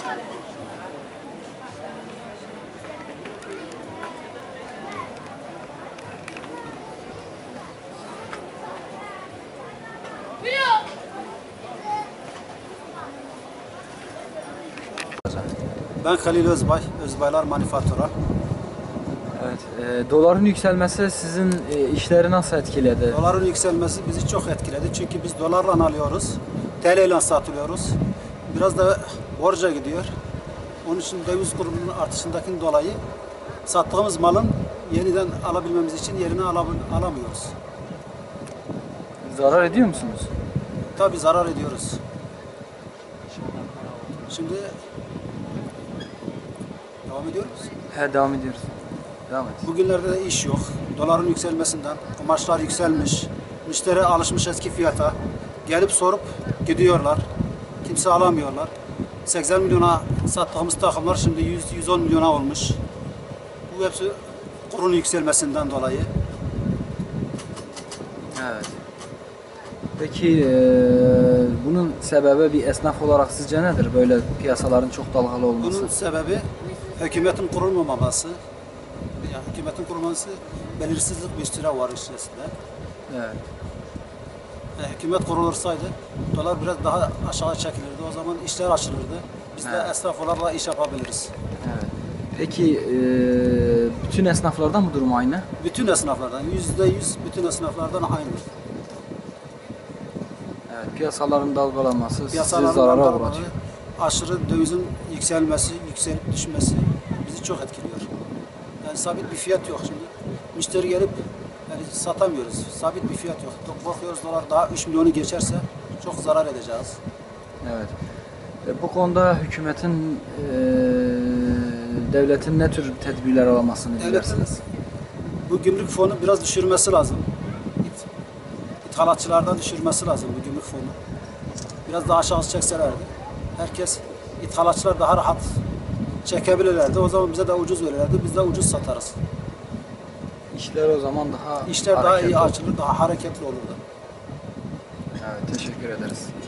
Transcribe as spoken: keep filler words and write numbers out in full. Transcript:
Ben Halil Özbay, Özbaylar Manifatura. Evet, e, doların yükselmesi sizin e, işleri nasıl etkiledi? Doların yükselmesi bizi çok etkiledi çünkü biz dolarla alıyoruz, T L ile satılıyoruz. Biraz da borca gidiyor. Onun için döviz kurunun artışındaki dolayı sattığımız malın yeniden alabilmemiz için yerini alamıyoruz. Zarar ediyor musunuz? Tabii zarar ediyoruz. Şimdi devam ediyoruz. He, devam ediyoruz. Devam et. Bugünlerde de iş yok. Doların yükselmesinden kumaşlar yükselmiş. Müşteri alışmış eski fiyata. Gelip sorup gidiyorlar. Kimse alamıyorlar. seksen milyona sattığımız takımlar şimdi yüz yüz on milyona olmuş. Bu hepsi kurun yükselmesinden dolayı. Evet. Peki e, bunun sebebi bir esnaf olarak sizce nedir? Böyle piyasaların çok dalgalı olması. Bunun sebebi hükümetin kurulmaması. Yani hükümetin kurulması belirsizlik bir süre var içerisinde. Evet. Yani hükümet kurulursaydı dolar biraz daha aşağı çekilirdi. O zaman işler açılırdı. Biz Evet. de esnaflarla iş yapabiliriz. Evet. Peki e, bütün esnaflardan bu durum aynı? Bütün esnaflardan, yüzde yüz bütün esnaflardan aynı. Evet. Piyasaların dalgalanması sizi Piyasaların zarara dalgalanması, uğratıyor. aşırı dövizin yükselmesi, yükselip düşmesi bizi çok etkiliyor. Yani sabit bir fiyat yok şimdi. Müşteri gelip yani satamıyoruz. Sabit bir fiyat yok. Korkuyoruz dolar daha üç milyonu geçerse çok zarar edeceğiz. Evet. E, bu konuda hükümetin, e, devletin ne tür tedbirler almasını dilersiniz? Bu gümrük fonu biraz düşürmesi lazım. İth İthalatçılardan düşürmesi lazım bu gümrük fonu. Biraz daha aşağı çekselerdi. Herkes, ithalatçılar daha rahat çekebilirlerdi. O zaman bize de ucuz verirlerdi. Biz de ucuz satarız. İşler o zaman daha İşler daha iyi hareketli olur. açılır, daha hareketli olurdu. Evet, teşekkür ederiz.